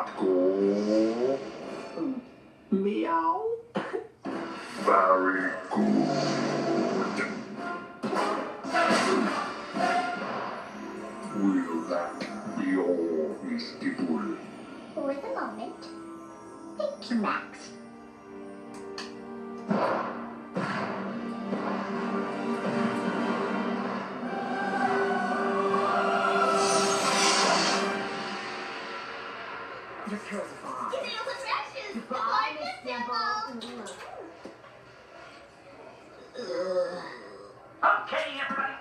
Go. Meow. Very good. Will that be all, Mr. Bull? For the moment. Thank you, Max. Your pills are fine. Get out of ashes! Goodbye, Miss Dimple. Okay, everybody,